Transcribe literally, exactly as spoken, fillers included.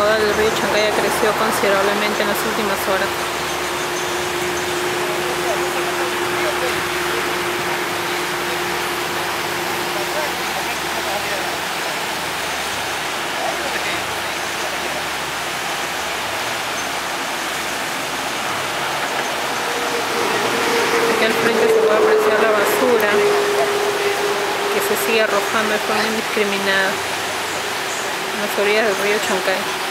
caudal del río Chancay ha crecido considerablemente en las últimas horas. Aquí al frente se puede apreciar la basura que se sigue arrojando de forma indiscriminada en las orillas del río Chancay.